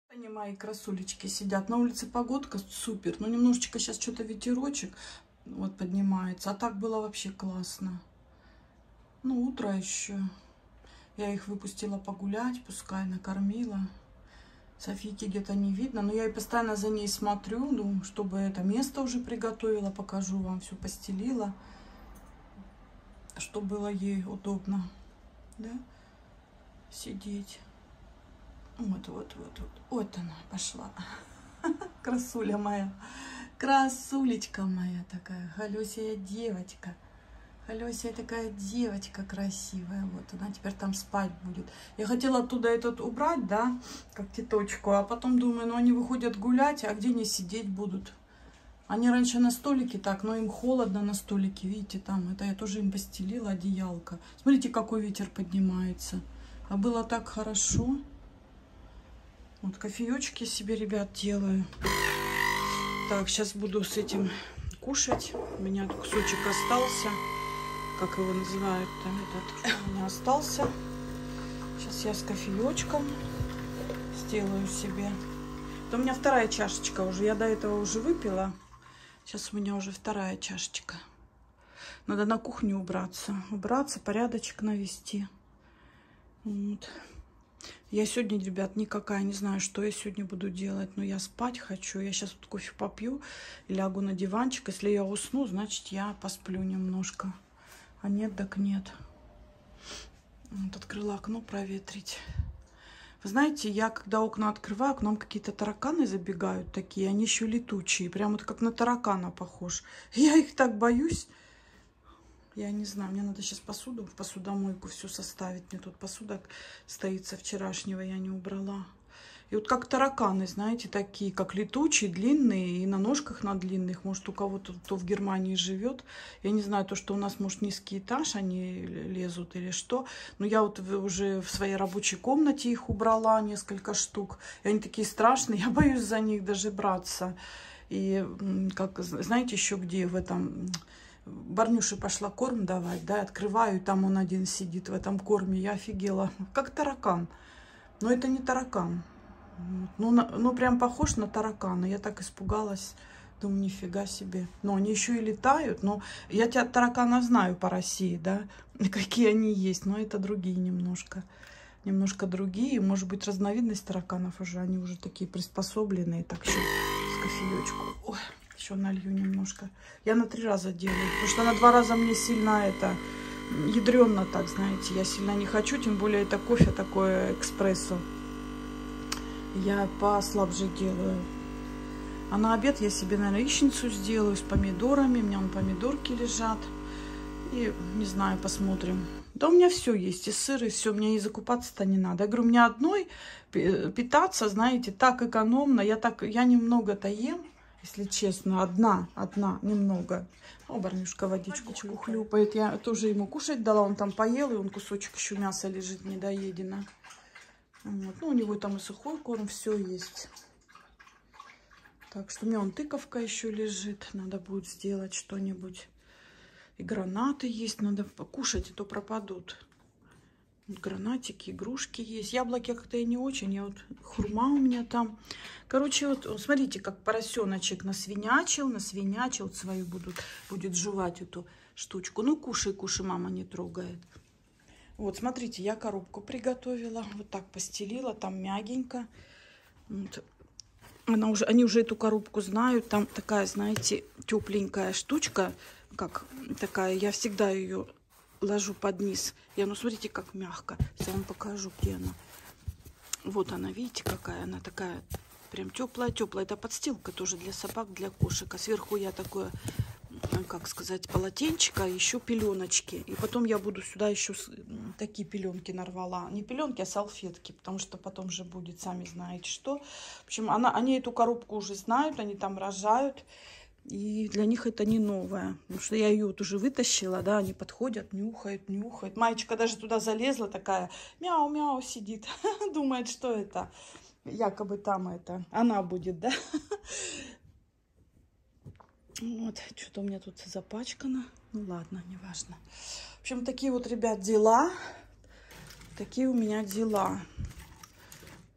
Они мои красулечки сидят. На улице погодка супер. Но немножечко сейчас что-то ветерочек вот поднимается. А так было вообще классно. Ну, утро еще. Я их выпустила погулять, пускай накормила. Софийки где-то не видно. Но я и постоянно за ней смотрю. Думаю, чтобы это место уже приготовила. Покажу вам, все постелила. Чтобы было ей удобно. Да? Сидеть. Вот она пошла. Красуля моя. Красулечка моя такая. Халёсия девочка. Халёсия такая девочка красивая. Вот она теперь там спать будет. Я хотела оттуда этот убрать, да, как теточку. А потом думаю, ну они выходят гулять, а где они сидеть будут? Они раньше на столике так, но им холодно на столике. Видите, там, это я тоже им постелила одеялко. Смотрите, какой ветер поднимается. А было так хорошо. Вот кофеечки себе, ребят, делаю. Так, сейчас буду с этим кушать. У меня кусочек остался. Как его называют там, этот у меня остался. Сейчас я с кофеечком сделаю себе. Это у меня вторая чашечка уже. Я до этого уже выпила. Сейчас у меня уже вторая чашечка. Надо на кухню убраться. Убраться, порядочек навести. Вот. Я сегодня, ребят, никакая, не знаю, что я сегодня буду делать, но я спать хочу. Я сейчас вот кофе попью и лягу на диванчик. Если я усну, значит, я посплю немножко. А нет, так нет. Вот открыла окно проветрить. Вы знаете, я когда окна открываю, к нам какие-то тараканы забегают такие. Они еще летучие, прям вот как на таракана похож. Я их так боюсь. Я не знаю, мне надо сейчас посуду в посудомойку все составить. Мне тут посуда стоит со вчерашнего, я не убрала. И вот как тараканы, знаете, такие, как летучие, длинные, и на ножках на длинных. Может, у кого-то кто в Германии живет. Я не знаю, то, что у нас, может, низкий этаж, они лезут или что. Но я вот уже в своей рабочей комнате их убрала, несколько штук. И они такие страшные, я боюсь за них даже браться. И, как, знаете, еще где в этом... Барнюше пошла корм давать, да, открываю, и там он один сидит в этом корме. Я офигела. Как таракан. Но это не таракан. Ну, прям похож на таракана. Я так испугалась. Думаю, нифига себе. Но они еще и летают. Но я тебя таракана знаю по России, да, какие они есть. Но это другие немножко. Немножко другие. Может быть, разновидность тараканов уже. Они уже такие приспособленные. Так, еще с кофеечку. Ой. Еще налью немножко. Я на 3 раза делаю, потому что на 2 раза мне сильно это ядрено, так, знаете. Я сильно не хочу, тем более это кофе такое экспрессо. Я послабже делаю. А на обед я себе, наверное, яичницу сделаю с помидорами. У меня помидорки лежат. И, не знаю, посмотрим. Да у меня все есть, и сыр, и все. Мне и закупаться-то не надо. Я говорю, мне одной питаться, знаете, так экономно. Я немного-то ем. Если честно, одна, немного. О, Барнюшка водичку хлюпает. Я тоже ему кушать дала, он там поел, и он кусочек еще мяса лежит недоедено. Вот. Ну, у него там и сухой корм, все есть. Так что у меня вон тыковка еще лежит, надо будет сделать что-нибудь. И гранаты есть, надо покушать, а то пропадут. Гранатики, игрушки есть. Яблоки как-то и не очень. Я вот хурма у меня там. Короче, вот смотрите, как поросеночек насвинячил. Вот свою будет жевать эту штучку. Ну, кушай, мама не трогает. Вот, смотрите, я коробку приготовила. Вот так постелила, там мягенько. Вот. Они уже эту коробку знают. Там такая, знаете, тепленькая штучка. Как такая, я всегда ее... ложу под низ. Ну, смотрите, как мягко. Сейчас я вам покажу, где она. Вот она, видите, какая она такая. Прям теплая-теплая. Это подстилка тоже для собак, для кошек. А сверху я такое, как сказать, полотенчика, еще пеленочки. И потом я буду сюда еще такие пеленки нарвала. Не пеленки, а салфетки. Потому что потом же будет, сами знаете, что. В общем, они эту коробку уже знают. Они там рожают. И для них это не новое. Потому что я ее вот уже вытащила, да, они подходят, нюхают. Маечка даже туда залезла, такая мяу-мяу сидит. Думает, что это. Якобы там это. Она будет, да. Вот, что-то у меня тут запачкано. Ну ладно, неважно. В общем, такие вот, ребят, дела. Такие у меня дела.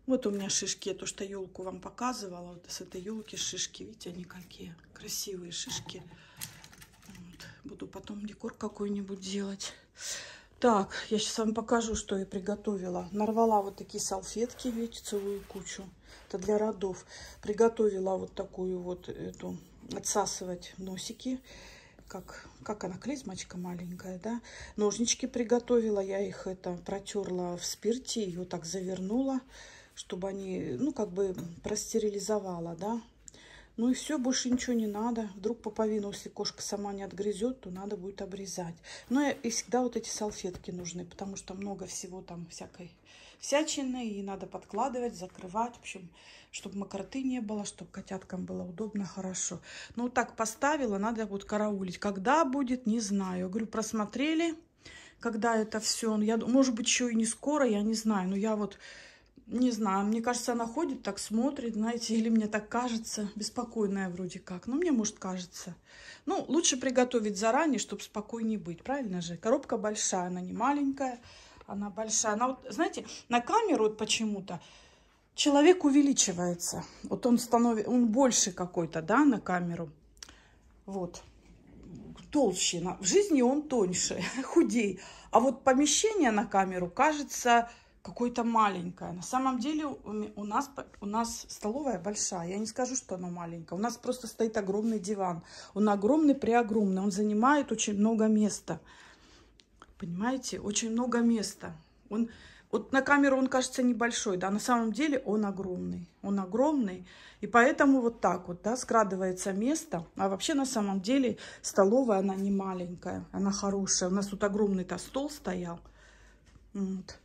Вот у меня шишки, я то, что елку вам показывала. Вот с этой елки шишки, видите, они какие красивые шишки. Вот. Буду потом декор какой-нибудь делать. Так, я сейчас вам покажу, что я приготовила. Нарвала вот такие салфетки, видите, целую кучу. Это для родов. Приготовила вот такую вот эту, отсасывать носики. Как она, клизмочка маленькая, да. Ножнички приготовила, я их протерла в спирте и вот так завернула, чтобы они, ну, как бы простерилизовала, да. Ну и все, больше ничего не надо. Вдруг пуповину, если кошка сама не отгрызет, то надо будет обрезать. Но и всегда вот эти салфетки нужны, потому что много всего там всякой всячины, и надо подкладывать, закрывать, в общем, чтобы мокроты не было, чтобы котяткам было удобно, хорошо. Ну вот так поставила, надо вот караулить. Когда будет, не знаю. Я говорю, просмотрели, когда это все. Может быть, еще и не скоро, я не знаю. Но я вот не знаю, мне кажется, она ходит, так смотрит, знаете, или мне так кажется, беспокойная вроде как. Ну, мне, может, кажется. Ну, лучше приготовить заранее, чтобы спокойнее быть, правильно же? Коробка большая, она не маленькая, она большая. Она вот, знаете, на камеру вот почему-то человек увеличивается. Вот он больше какой-то, да, на камеру. Вот. Толще. В жизни он тоньше, худей. А вот помещение на камеру кажется какое-то маленькое. На самом деле у нас столовая большая. Я не скажу, что она маленькая. У нас просто стоит огромный диван. Он огромный, преогромный. Он занимает очень много места. Понимаете? Очень много места. Вот на камеру он кажется небольшой, да, на самом деле он огромный. Он огромный, и поэтому вот так вот, да, скрадывается место. А вообще на самом деле столовая, она не маленькая, она хорошая. У нас тут огромный-то стол стоял. Вот.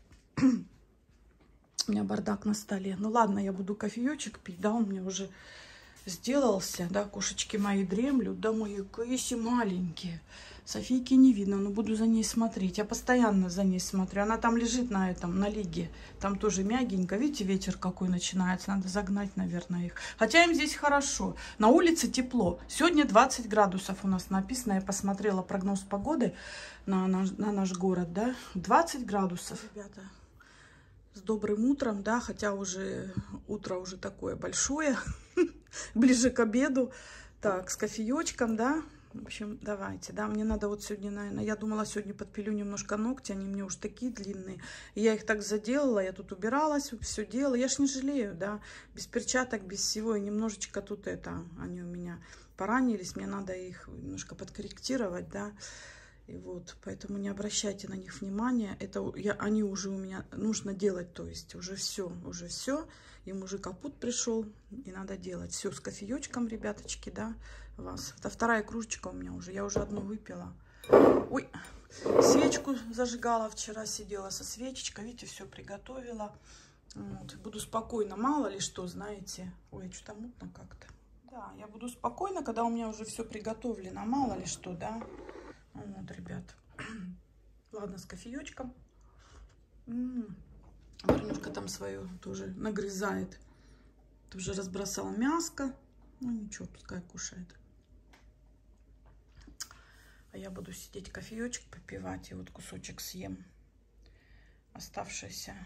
У меня бардак на столе. Ну ладно, я буду кофеечек пить, да, он мне уже сделался, да, кошечки мои дремлют, да, мои кэси маленькие. Софийки не видно, но буду за ней смотреть. Я постоянно за ней смотрю. Она там лежит на лиге. Там тоже мягенько. Видите, ветер какой начинается. Надо загнать, наверное, их. Хотя им здесь хорошо. На улице тепло. Сегодня 20 градусов у нас написано. Я посмотрела прогноз погоды на наш город, да. 20 градусов, ребята. С добрым утром, да, хотя уже утро уже такое большое, ближе к обеду. Так, с кофеечком, да. В общем, давайте, да, мне надо вот сегодня, наверное, я думала, сегодня подпилю немножко ногти, они мне уж такие длинные. И я их так заделала, я тут убиралась, все делала, я ж не жалею, да, без перчаток, без всего, и немножечко тут они у меня поранились, мне надо их немножко подкорректировать, да. И вот, поэтому не обращайте на них внимания. Они уже у меня нужно делать, то есть уже все. И мужик капут пришел, и надо делать. Все с кофеечком, ребяточки, да, вас. Это вторая кружечка у меня уже, я уже одну выпила. Ой, свечку зажигала вчера, сидела со свечечкой, видите, все приготовила. Вот, буду спокойно, мало ли что, знаете. Ой, что-то мутно как-то. Да, я буду спокойно, когда у меня уже все приготовлено, мало ли что, да. Вот, ребят. Ладно, с кофеечком. Варнушка там свою тоже нагрызает. Тоже разбросала мяско. Ну ничего, пускай кушает. А я буду сидеть кофеечек попивать. И вот кусочек съем. Оставшийся.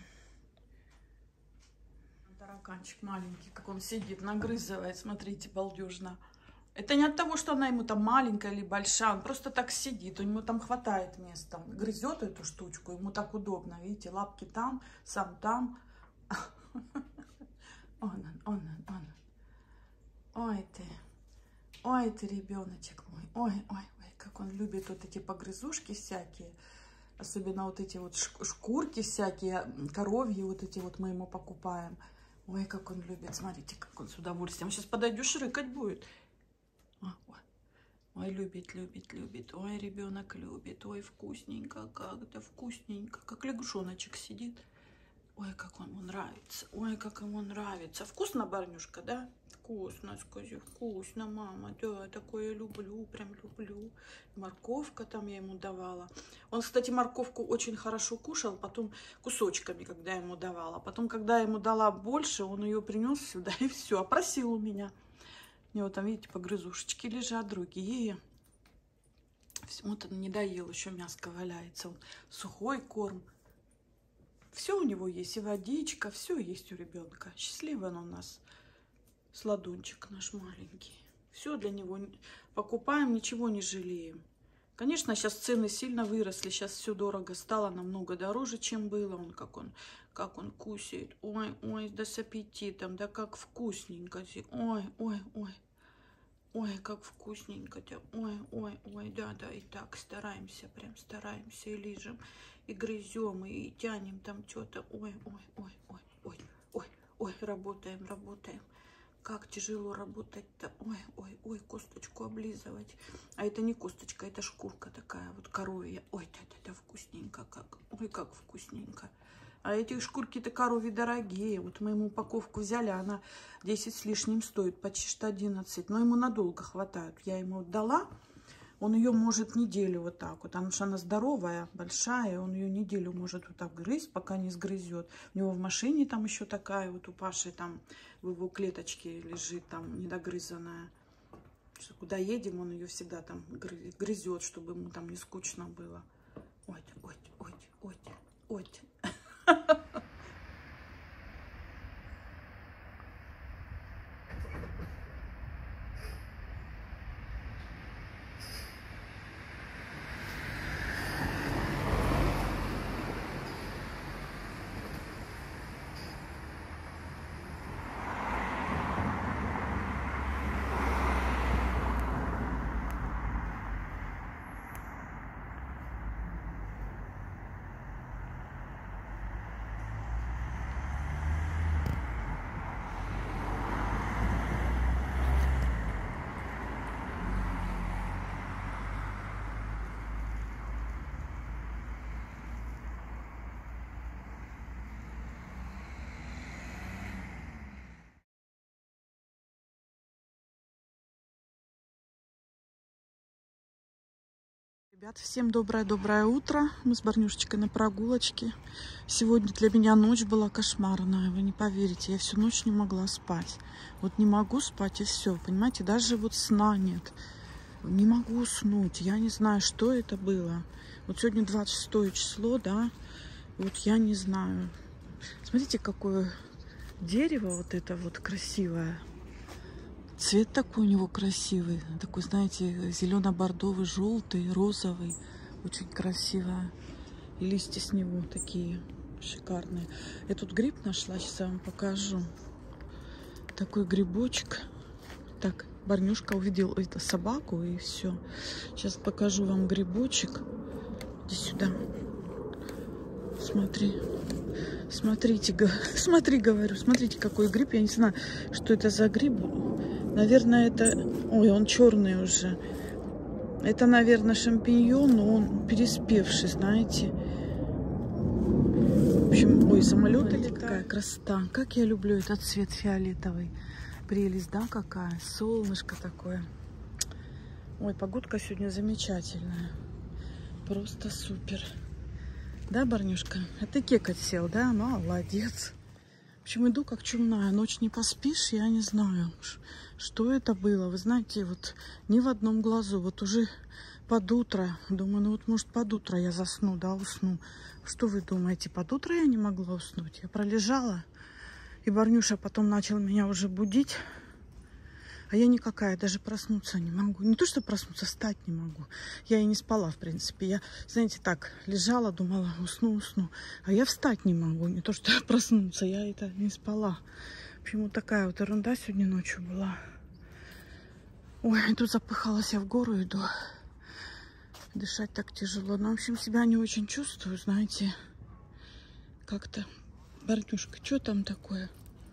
Тараканчик маленький, как он сидит, нагрызывает. Смотрите, балдежно. Это не от того, что она ему там маленькая или большая, он просто так сидит, у него там хватает места. Он грызет эту штучку, ему так удобно, видите, лапки там, сам там. Он. Ой ты, ребеночек мой, ой, как он любит вот эти погрызушки всякие, особенно вот эти вот шкурки всякие, коровьи вот эти вот мы ему покупаем. Ой, как он любит, смотрите, как он с удовольствием. Сейчас подойдешь, рыкать будет. Ой, любит. Ой, ребенок любит. Ой, вкусненько как-то, вкусненько. Как лягушоночек сидит. Ой, как ему нравится. Ой, как ему нравится. Вкусно, Барнюшка, да? Вкусно, скажи, вкусно, мама. Да, такое люблю, прям люблю. Морковка там я ему давала. Он, кстати, морковку очень хорошо кушал, потом кусочками, когда я ему давала. Потом, когда я ему дала больше, он ее принес сюда и все, опросил у меня. У него там, видите, погрызушечки лежат, другие. Вот он не доел, еще мяско валяется. Сухой корм. Все у него есть, и водичка, все есть у ребенка. Счастливый он у нас, сладунчик наш маленький. Все для него покупаем, ничего не жалеем. Конечно, сейчас цены сильно выросли, сейчас все дорого стало, намного дороже, чем было. Как он кусает. Ой, ой, да с аппетитом, да как вкусненько. Ой, ой, ой. Ой, как вкусненько-то. Ой, ой, ой, да, да, и так стараемся, прям стараемся, и лижем, и грызем, и тянем там что-то. Ой, ой, ой, ой, ой, ой, ой, работаем, работаем. Как тяжело работать-то. Ой, ой, ой, косточку облизывать. А это не косточка, это шкурка такая вот коровья. Ой, да, вкусненько как. Ой, как вкусненько. А эти шкурки-то коровьи дорогие. Вот мы ему упаковку взяли, она 10 с лишним стоит, почти что 11. Но ему надолго хватает. Я ему отдала. Он ее может неделю вот так вот. Потому что она здоровая, большая. Он ее неделю может вот так грызть, пока не сгрызет. У него в машине там еще такая вот у Паши там в его клеточке лежит там недогрызанная. Что куда едем, он ее всегда там грызет, чтобы ему там не скучно было. Ой, ой, ой, ой, ой. Ребят, всем доброе утро. Мы с Барнюшечкой на прогулочке. Сегодня для меня ночь была кошмарная. Вы не поверите, я всю ночь не могла спать. Вот не могу спать и все, понимаете, даже вот сна нет. Не могу уснуть. Я не знаю, что это было. Вот сегодня 26 число, да. Вот я не знаю. Смотрите, какое дерево вот это вот красивое. Цвет такой у него красивый. Такой, знаете, зелено-бордовый, желтый, розовый. Очень красиво. И листья с него такие шикарные. Я тут гриб нашла, сейчас я вам покажу. Такой грибочек. Так, Барнюшка увидел эту собаку и все. Сейчас покажу вам грибочек. Иди сюда. Смотри. Смотрите, смотри, говорю, смотрите, какой гриб. Я не знаю, что это за гриб. Наверное, это... Ой, он черный уже. Это, наверное, шампиньон, но он переспевший, знаете. В общем, ой, самолет или какая красота. Как я люблю этот цвет фиолетовый. Прелесть, да, какая? Солнышко такое. Ой, погодка сегодня замечательная. Просто супер. Да, Барнюшка? А ты кекать сел, да? Молодец. В общем, иду как чумная. Ночь не поспишь, я не знаю, что это было. Вы знаете, вот ни в одном глазу. Вот уже под утро. Думаю, ну вот может под утро я засну, да, усну. Что вы думаете, под утро я не могла уснуть? Я пролежала. И Барнюша потом начал меня уже будить. А я никакая, даже проснуться не могу. Не то, что проснуться, встать не могу. Я и не спала, в принципе. Я, знаете, так, лежала, думала, усну. А я встать не могу. Не то, что проснуться, я это не спала. Почему такая вот ерунда сегодня ночью была. Ой, тут запыхалась, я в гору иду. Дышать так тяжело. Но, в общем, себя не очень чувствую, знаете. Как-то. Барнюшка, что там такое?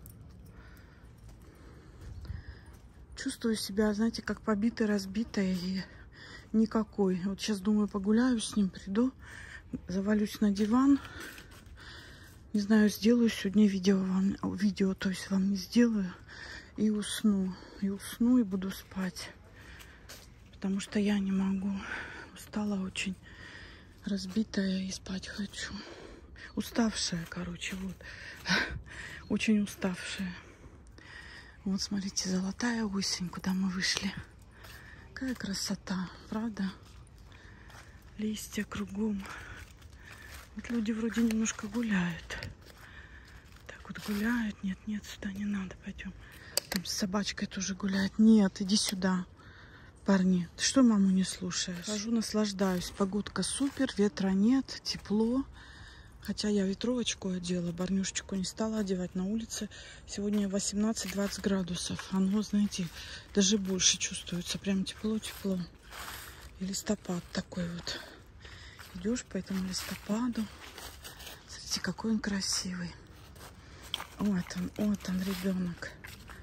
Чувствую себя, знаете, как побитой, разбитой и никакой. Вот сейчас, думаю, погуляю с ним, приду, завалюсь на диван. Не знаю, сделаю сегодня видео, то есть вам не сделаю. И усну. И усну, и буду спать. Потому что я не могу. Устала очень. Разбитая и спать хочу. Уставшая, короче, вот. Очень уставшая. Вот, смотрите, золотая осень, куда мы вышли. Какая красота, правда? Листья кругом. Вот люди вроде немножко гуляют. Так вот гуляют. Нет, нет, сюда не надо, пойдем. Там с собачкой тоже гуляет. Нет, иди сюда, парни. Ты что маму не слушаешь? Хожу, наслаждаюсь. Погодка супер, ветра нет, тепло. Хотя я ветровочку одела, Барнюшечку не стала одевать на улице. Сегодня 18-20 градусов. Оно, знаете, даже больше чувствуется. Прям тепло-тепло. И листопад такой вот. Идешь по этому листопаду. Смотрите, какой он красивый. Вот он, ребенок.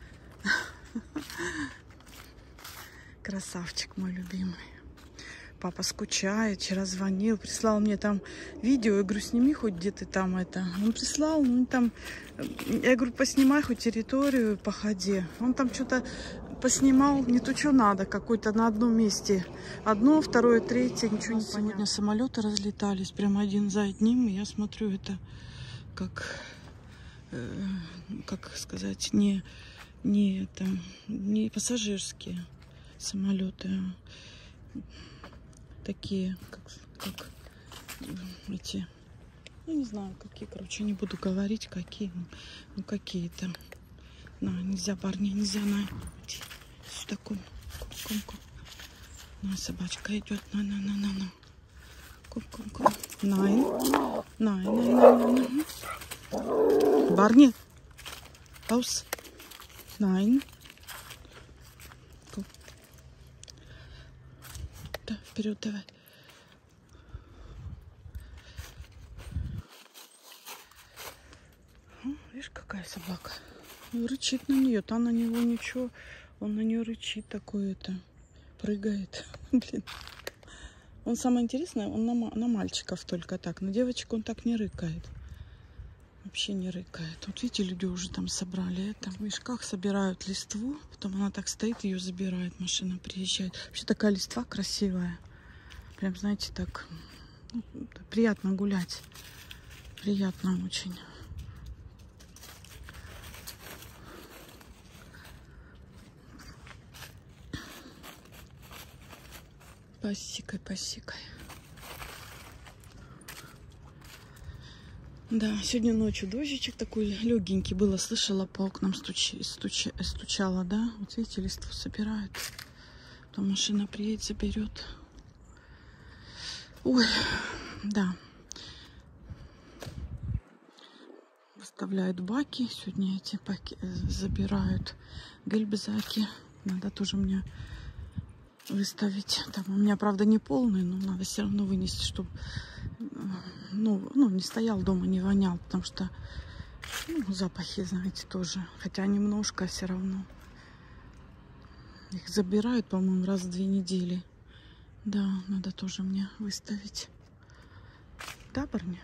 Красавчик мой любимый. Папа скучает, вчера звонил, прислал мне там видео. Я говорю, сними хоть где ты там это. Он прислал, ну там, я говорю, поснимай хоть территорию, походи. Он там что-то поснимал, не то что надо, какой-то на одном месте. Одно, второе, третье, ничего не понятно. Сегодня самолеты разлетались, прямо один за одним. И я смотрю, это как сказать, не пассажирские самолеты, а такие, как эти, я не знаю, какие, короче, не буду говорить, какие, ну какие-то. На, нельзя, парни, нельзя, на, иди сюда, кум. На, собачка идет, на. Кум. Найн. Барни, пауз. Найн. Да, вперед давай. Видишь, какая собака? Рычит на нее, та на него ничего. Он на нее рычит, такое-то. Прыгает. Блин. Он самое интересное, он на мальчиков только так. На девочек он так не рыкает. Вообще не рыкает. Вот видите, люди уже там собрали это. В мешках собирают листву. Потом она так стоит, ее забирает. Машина приезжает. Вообще такая листва красивая. Прям, знаете, так приятно гулять. Приятно очень. Пасекой. Да, сегодня ночью дождичек такой легенький было. Слышала, по окнам стучала, да? Вот видите, листву собирают. Потом машина приедет, заберет. Ой, да. Выставляют баки. Сегодня эти баки забирают. Гельбезаки. Надо тоже мне выставить. Там у меня, правда, не полный, но надо все равно вынести, чтобы не стоял дома, не вонял, потому что запахи, знаете, тоже. Хотя немножко все равно. Их забирают, по-моему, раз в 2 недели. Да, надо тоже мне выставить. Да, парни?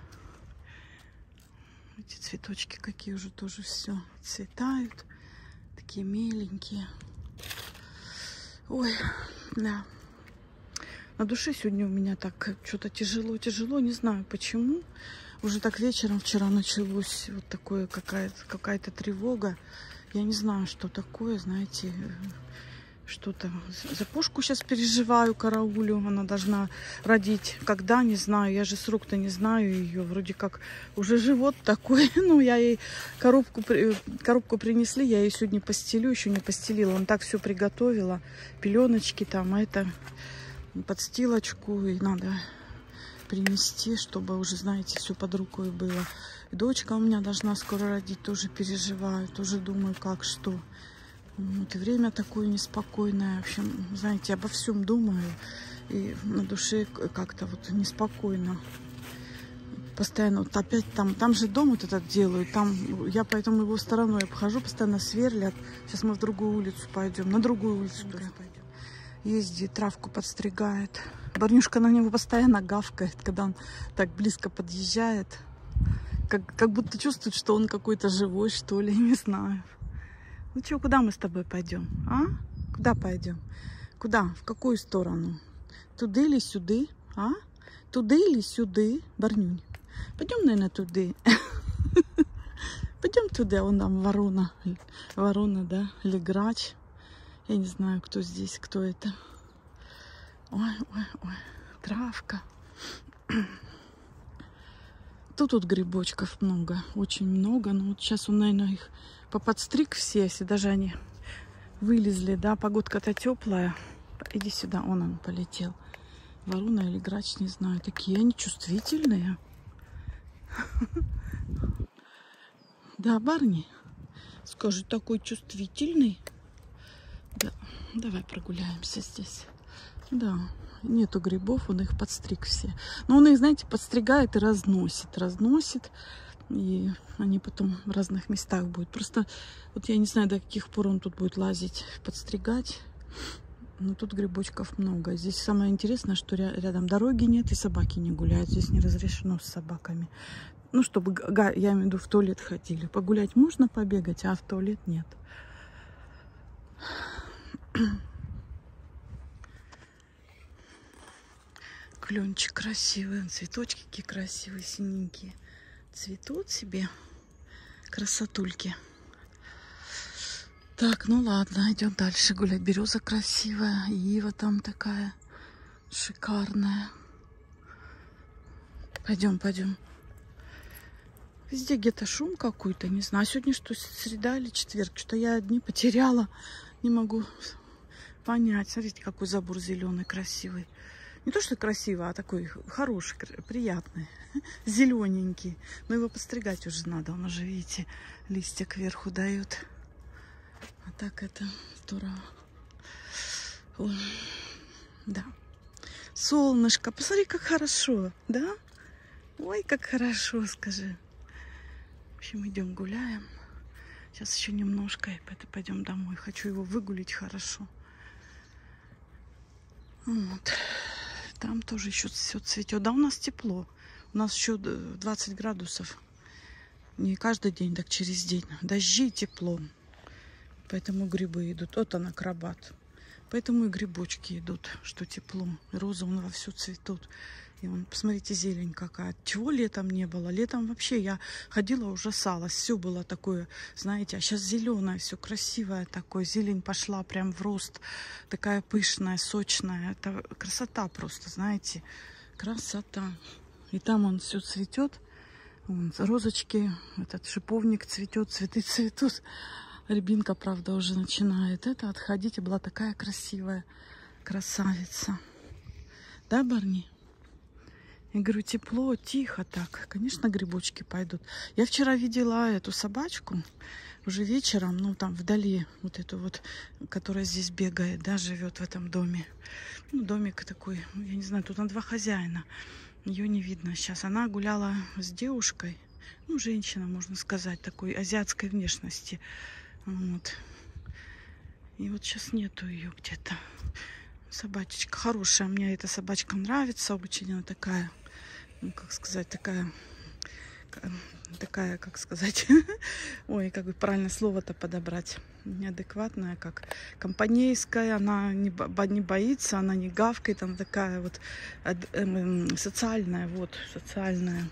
Эти цветочки какие уже тоже все цветают. Такие миленькие. Ой, да. На душе сегодня у меня так что-то тяжело. Не знаю почему. Уже так вечером вчера началось вот такое, какая-то тревога. Я не знаю, что такое, знаете, что-то. За Пушку сейчас переживаю, караулю. Она должна родить. Когда, не знаю. Я же срок-то не знаю ее. Вроде как уже живот такой. Ну, я ей коробку принесли. Я ей сегодня постелю. Еще не постелила. Он так все приготовила. Пеленочки там, подстилочку. И надо принести, чтобы уже, знаете, все под рукой было. И дочка у меня должна скоро родить. Тоже переживаю. Тоже думаю, как, что. Вот, и время такое неспокойное. В общем, знаете, обо всем думаю. И на душе как-то вот неспокойно. Постоянно вот опять там же дом вот этот делают. Там я поэтому его стороной обхожу, постоянно сверлят. Сейчас мы в другую улицу пойдем. На другую улицу пойдем. Ездит, травку подстригает. Барнюшка на него постоянно гавкает, когда он так близко подъезжает. Как будто чувствует, что он какой-то живой, что ли, не знаю. Ну что, куда мы с тобой пойдем? А? Куда пойдем? Куда? В какую сторону? Туда или сюда? А? Туда или сюда? Барнюнь. Пойдем, наверное, туда. Пойдем туда. Вон там ворона. Ворона, да? Или грач. Я не знаю, кто здесь, кто это. Ой. Травка. Тут грибочков много, очень много. Но вот сейчас он, наверное, их поподстриг все, если даже они вылезли, да, погодка-то теплая. Иди сюда, он полетел. Ворона или грач, не знаю. Такие они чувствительные. Да, Барни? Скажи, такой чувствительный. Да, давай прогуляемся здесь. Да, нету грибов, он их подстриг все. Но он их, знаете, подстригает и разносит. Разносит. И они потом в разных местах будут. Просто вот я не знаю, до каких пор он тут будет лазить, подстригать. Но тут грибочков много. Здесь самое интересное, что рядом дороги нет и собаки не гуляют. Здесь не разрешено с собаками. Ну, чтобы, я имею в виду, в туалет ходили. Погулять можно, побегать, а в туалет нет. Кленчик красивый. Цветочки какие красивые, синенькие. Цветут себе. Красотульки. Так, ну ладно, идем дальше гулять. Береза красивая, ива там такая шикарная. Пойдем, пойдем. Везде где-то шум какой-то, не знаю. Сегодня что, среда или четверг? Что я дни потеряла, не могу понять. Смотрите, какой забор зеленый, красивый. Не то, что красивый, а такой хороший, приятный, зелененький. Но его подстригать уже надо, он уже, видите, листья кверху дают. А так это здорово. Ой, да. Солнышко, посмотри, как хорошо, да? Ой, как хорошо, скажи. В общем, идем гуляем. Сейчас еще немножко, и пойдем домой. Хочу его выгулить хорошо. Вот. Там тоже еще все цветет. Да, у нас тепло. У нас еще 20 градусов. Не каждый день, так через день. Дожди, тепло. Поэтому грибы идут. Вот он, акробат. Поэтому и грибочки идут, что тепло. Розы вон вовсю цветут. И вон, посмотрите, зелень какая. Чего летом не было? Летом вообще я ходила, ужасалась. Все было такое, знаете, а сейчас зеленое, все красивое такое. Зелень пошла прям в рост. Такая пышная, сочная. Это красота просто, знаете. Красота. И там он все цветет. Вон, розочки, этот шиповник цветет, цветы цветут. Рябинка, правда, уже начинает отходить. И была такая красивая красавица. Да, Барни? Я говорю, тепло, тихо так. Конечно, грибочки пойдут. Я вчера видела эту собачку уже вечером, ну, там вдали, вот эту вот, которая здесь бегает, да, живет в этом доме. Ну, домик такой, я не знаю, тут на 2 хозяина. Ее не видно сейчас. Она гуляла с девушкой, ну, женщина, можно сказать, такой азиатской внешности. Вот. И вот сейчас нету ее где-то. Собачечка хорошая. Мне эта собачка нравится очень. Она такая, ну, как сказать, такая, как сказать, ой, как бы правильно слово-то подобрать. Неадекватная, как компанейская. Она не боится, она не гавкает. Она такая вот социальная, вот, социальная.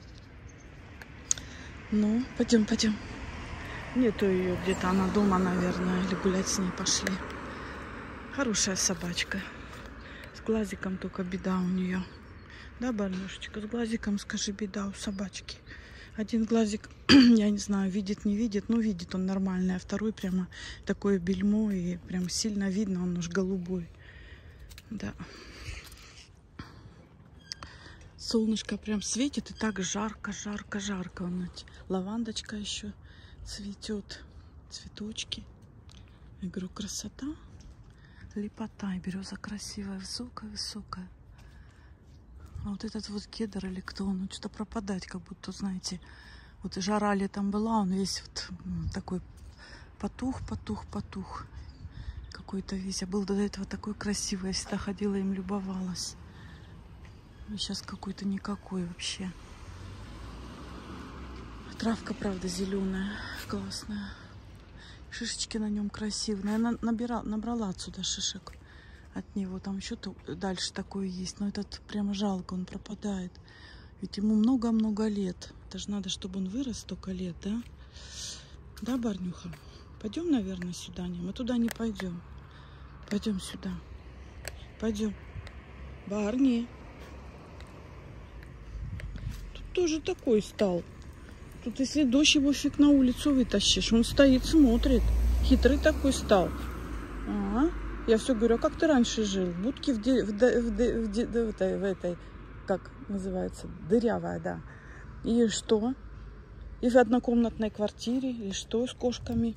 Ну, пойдем, пойдем. Нету ее где-то, она дома, наверное, или гулять с ней пошли. Хорошая собачка. С глазиком только беда у нее. Да, Барнюшечка, с глазиком, скажи, беда у собачки. Один глазик, я не знаю, видит, не видит, но видит он нормальный, а второй прямо такое бельмо, и прям сильно видно, он уж голубой. Да. Солнышко прям светит, и так жарко, жарко, жарко. Лавандочка еще цветет, цветочки. Я говорю, красота, лепота. И береза красивая, высокая, высокая. А вот этот вот кедр или кто он, что-то пропадать, как будто, знаете, вот жара летом была, он весь вот такой потух, потух, потух. Какой-то весь. А был до этого такой красивый, я всегда ходила им, любовалась. А сейчас какой-то никакой вообще. Травка, правда, зеленая, классная. Шишечки на нем красивые. Я набрала отсюда шишек от него. Там еще дальше такое есть. Но этот прямо жалко, он пропадает. Ведь ему много-много лет. Это же надо, чтобы он вырос столько лет, да? Да, Барнюха? Пойдем, наверное, сюда. Мы туда не пойдем. Пойдем сюда. Пойдем. Барни. Тут тоже такой стал. Тут если дождь, его фиг на улицу вытащишь. Он стоит, смотрит. Хитрый такой стал. Я все говорю, а как ты раньше жил? В будке в этой, как называется, дырявая, да. И что? И в однокомнатной квартире, и что с кошками?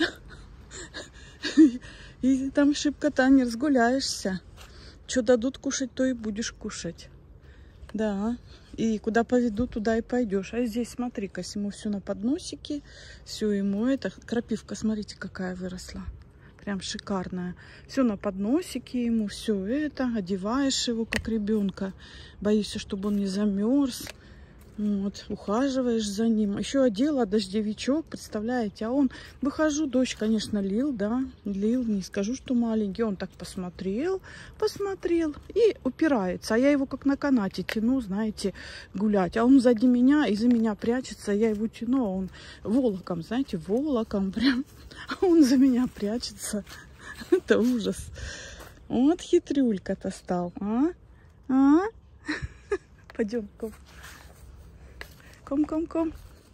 И там шибко-то не разгуляешься. Что дадут кушать, то и будешь кушать. Да. И куда поведут, туда и пойдешь. А здесь, смотри-ка, ему все на подносике. Все ему это. Крапивка, смотрите, какая выросла. Прям шикарная. Все на подносике ему, все это. Одеваешь его, как ребенка. Боишься, чтобы он не замерз. Вот, ухаживаешь за ним. Еще одела дождевичок, представляете? А он, выхожу, дождь, конечно, лил, да, лил, не скажу, что маленький. Он так посмотрел и упирается. А я его как на канате тяну, знаете, гулять. А он сзади меня, из-за меня прячется. Я его тяну, а он волоком, знаете, волоком прям. А он за меня прячется. Это ужас. Вот хитрюлька-то стал, а? Пойдем, Ком. Ком.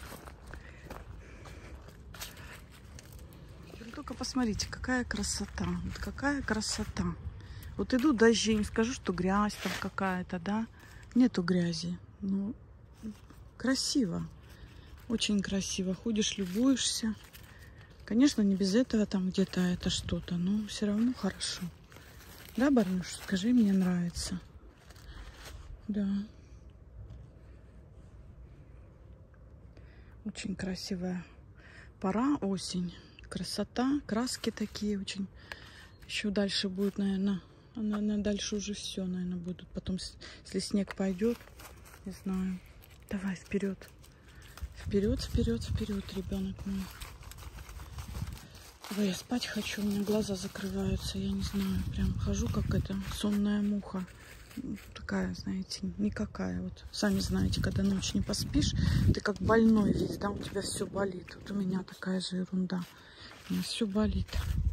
Только посмотрите, какая красота. Вот какая красота. Вот идут дожди, не скажу, что грязь там какая-то, да? Нету грязи. Ну, красиво. Очень красиво. Ходишь, любуешься. Конечно, не без этого там где-то это что-то, но все равно хорошо. Да, Барнуш? Скажи, мне нравится. Да. Очень красивая пора, осень. Красота, краски такие очень. Еще дальше будет, наверное, дальше уже все, наверное, будут. Потом, если снег пойдет, не знаю. Давай, вперед. Вперед, ребенок мой. Ой, я спать хочу, у меня глаза закрываются, я не знаю. Прям хожу, как эта сонная муха. Такая, знаете, никакая. Вот сами знаете, когда ночь не поспишь, ты как больной весь, да, у тебя все болит. Вот у меня такая же ерунда. У меня все болит.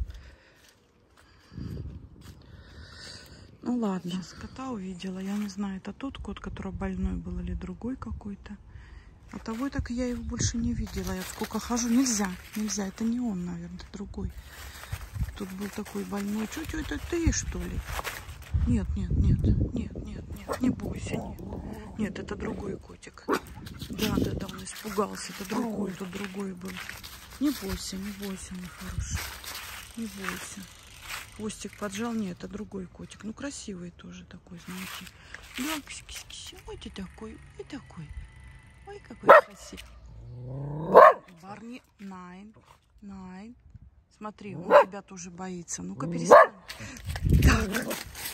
Ну ладно. Сейчас кота увидела. Я не знаю, это тот кот, который больной был, или другой какой-то. А того так я его больше не видела. Я сколько хожу. Нельзя. Это не он, наверное, это другой. Тут был такой больной. Чуть-чуть, это ты, что ли? Нет, не бойся, нет. Нет, это другой котик. Да, он испугался. Это другой, тут другой был. Не бойся, мой хороший. Не бойся. Хвостик поджал. Нет, это другой котик. Ну, красивый тоже такой, знаете. Да, ой, ты такой, Ой, какой красивый. Барни, Найн. Смотри, он тебя тоже боится. Ну-ка, перестань. Так.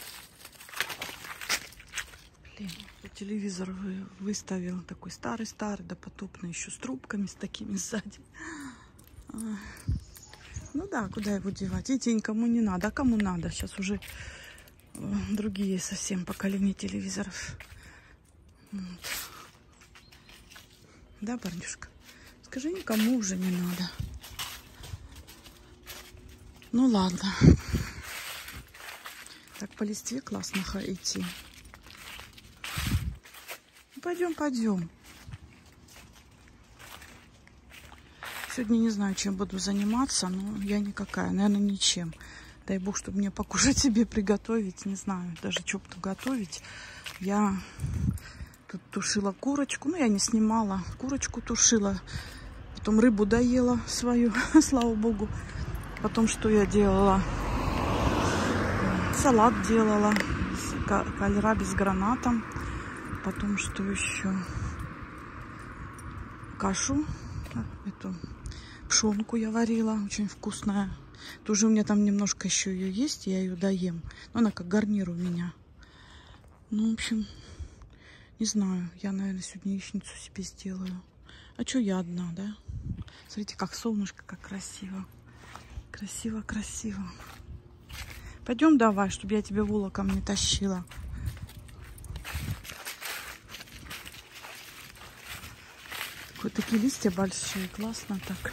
Блин, телевизор выставил. Такой старый, допотопный, еще с трубками, с такими сзади. Ну да, куда его девать? Эти никому не надо. А кому надо? Сейчас уже другие совсем поколения телевизоров. Вот. Да, парнюшка? Скажи, никому уже не надо. Ну ладно. Так по листве классно идти. Пойдем. Сегодня не знаю, чем буду заниматься, но я никакая, наверное, ничем. Дай бог, чтобы мне покушать себе приготовить. Не знаю, даже что буду готовить. Я тут тушила курочку. Ну, я не снимала. Курочку тушила. Потом рыбу доела свою, слава богу. Потом что я делала? Салат делала. Кальраби с гранатом. Потом что еще? Кашу. Эту пшенку я варила. Очень вкусная. Тоже у меня там немножко еще ее есть. Я ее доем. Но она как гарнир у меня. Ну, в общем, не знаю. Я, наверное, сегодня яичницу себе сделаю. А что я одна, да? Смотрите, как солнышко, как красиво. Красиво. Пойдем давай, чтобы я тебе волоком не тащила. Вот такие листья большие, классно так.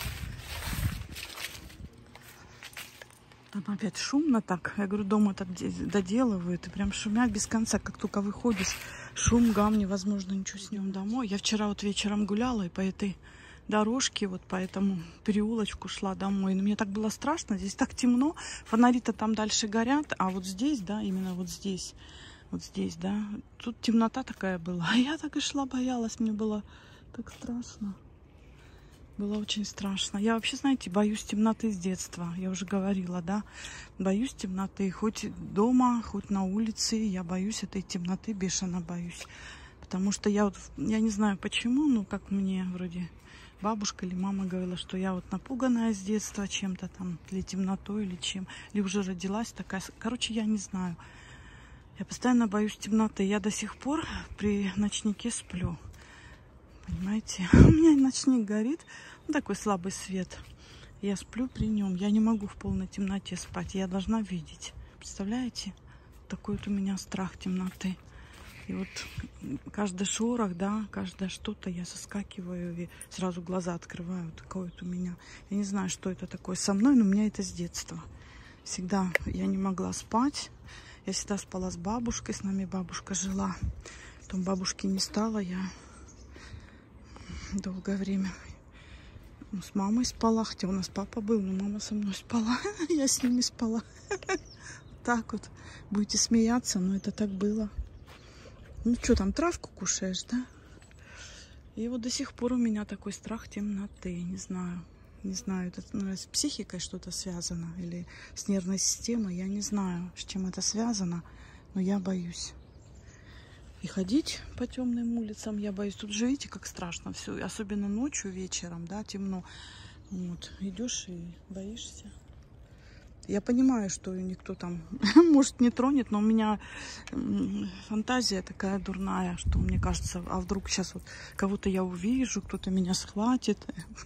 Там опять шумно так. Я говорю, дома так доделывают. И прям шумят без конца. Как только выходишь, Шум, гам, невозможно ничего с ним домой. Я вчера вот вечером гуляла и по этой дорожке, вот по этому переулочку шла домой. Но мне так было страшно, здесь так темно. Фонари-то там дальше горят, а вот здесь, да, именно вот здесь, да, тут темнота такая была. А я так и шла, боялась, мне было так страшно. Было очень страшно. Я вообще, знаете, боюсь темноты с детства. Я уже говорила, да. Боюсь темноты. Хоть дома, хоть на улице. Я боюсь этой темноты, бешено боюсь. Потому что я вот, я не знаю почему, ну, как мне вроде бабушка или мама говорила, что я вот напуганная с детства чем-то там, или темнотой, или чем. Или уже родилась такая. Короче, я не знаю. Я постоянно боюсь темноты. Я до сих пор при ночнике сплю. Понимаете? У меня ночник горит, ну, такой слабый свет. Я сплю при нем. Я не могу в полной темноте спать. Я должна видеть. Представляете? Такой вот у меня страх темноты. И вот каждый шорох, да, каждое что-то, я соскакиваю и сразу глаза открываю. Такое вот у меня. Я не знаю, что это такое со мной, но у меня это с детства. Всегда я не могла спать. Я всегда спала с бабушкой. С нами бабушка жила. Потом бабушки не стало. Я долгое время с мамой спала, хотя у нас папа был, но мама со мной спала, я с ними спала. Так вот, будете смеяться, но это так было. Ну что там, травку кушаешь, да? И вот до сих пор у меня такой страх темноты, не знаю, это, наверное, с психикой что-то связано или с нервной системой, я не знаю, с чем это связано, но я боюсь. И ходить по темным улицам я боюсь. Тут же видите, как страшно все. Особенно ночью, вечером, да, темно. Вот, идешь и боишься. Я понимаю, что никто там, может, не тронет, но у меня фантазия такая дурная, что мне кажется, а вдруг сейчас вот кого-то я увижу, кто-то меня схватит.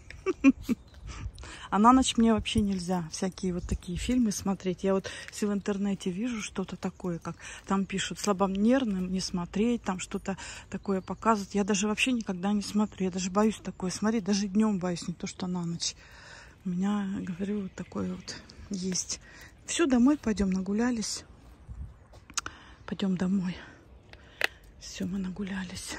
А на ночь мне вообще нельзя всякие вот такие фильмы смотреть. Я вот если в интернете вижу что-то такое, как там пишут слабонервным не смотреть, там что-то такое показывают. Я даже вообще никогда не смотрю. Я даже боюсь такое смотреть. Даже днем боюсь, не то что на ночь. У меня, говорю, вот такое вот есть. Все, домой пойдем, нагулялись. Пойдем домой. Все, мы нагулялись.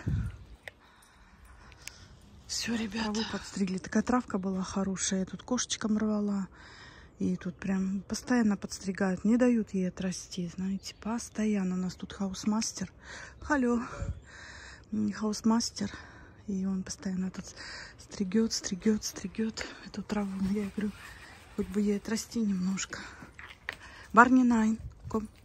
Все, ребята. Траву подстригли. Такая травка была хорошая. Я тут кошечкам рвала. И тут прям постоянно подстригают. Не дают ей отрасти, знаете. Постоянно. У нас тут хаусмастер. Алло. Хаусмастер. И он постоянно тут стригет эту траву. Я говорю, хоть бы ей отрасти немножко. Барни Найн. Ком.